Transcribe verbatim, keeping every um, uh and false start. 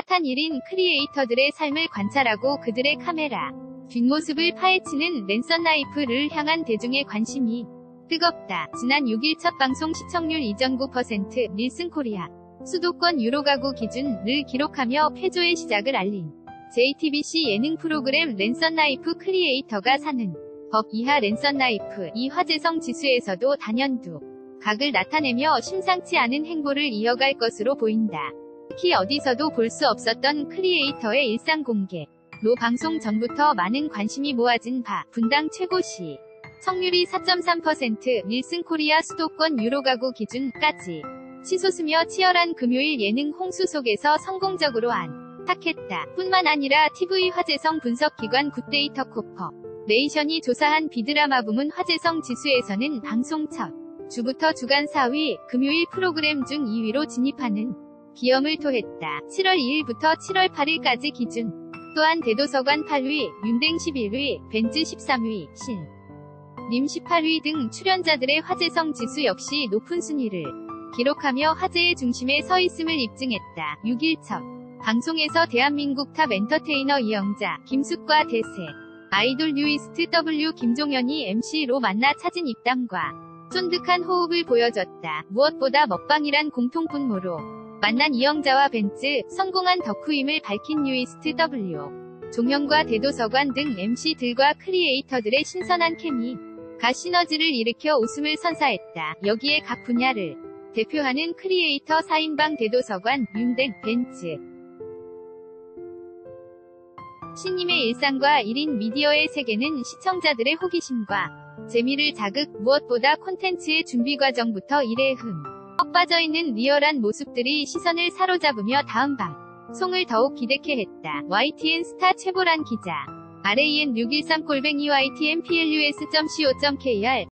핫한 일인 크리에이터들의 삶을 관찰하고 그들의 카메라 뒷모습을 파헤치는 랜선 라이프를 향한 대중의 관심이 뜨겁다. 지난 육 일 첫 방송 시청률 이 점 구 퍼센트 닐슨 코리아 수도권 유로 가구 기준을 기록하며 패조의 시작을 알린 제이티비씨 예능 프로그램 랜선 라이프 크리에이터가 사는 법 이하 랜선 라이프 이 화제성 지수에서도 단연두 각을 나타내며 심상치 않은 행보를 이어갈 것으로 보인다. 특히 어디서도 볼 수 없었던 크리에이터의 일상 공개 로 방송 전부터 많은 관심이 모아진 바 분당 최고시 성률이 사 점 삼 퍼센트 닐슨 코리아 수도권 유로 가구 기준까지 치솟으며 치열한 금요일 예능 홍수 속에서 성공적으로 안착했다. 뿐만 아니라 티비 화제성 분석기관 굿데이터 코퍼 레이션이 조사한 비드라마 부문 화제성 지수에서는 방송 첫 주부터 주간 사 위, 금요일 프로그램 중 이 위로 진입하는 기염을 토했다. 칠월 이 일부터 칠월 팔 일까지 기준. 또한 대도서관 팔 위, 윤댕 십일 위, 벤츠 십삼 위, 신, 님 십팔 위 등 출연자들의 화제성 지수 역시 높은 순위를 기록하며 화제의 중심에 서 있음을 입증했다. 육 일 첫 방송에서 대한민국 탑 엔터테이너 이영자, 김숙과 대세 아이돌 뉴이스트 더블유 김종현이 엠씨로 만나 차진 입담과 쫀득한 호흡을 보여줬다. 무엇보다 먹방이란 공통분모로 만난 이영자와 벤츠, 성공한 덕후임을 밝힌 뉴이스트 더블유 종현과 대도서관 등 엠씨들과 크리에이터들의 신선한 케미가 시너지를 일으켜 웃음을 선사했다. 여기에 각 분야를 대표하는 크리에이터 사 인방 대도서관, 윤댕, 벤츠, 신님의 일상과 일 인 미디어의 세계는 시청자들의 호기심과 재미를 자극, 무엇보다 콘텐츠의 준비 과정부터 일의 흠 뻑 빠져있는 리얼한 모습들이 시선을 사로잡으며 다음 방송을 더욱 기대케 했다. 와이티엔 스타 최보란 기자 알 에이 엔 육일삼 골뱅이 와이티엔 플러스 점 씨오 점 케이알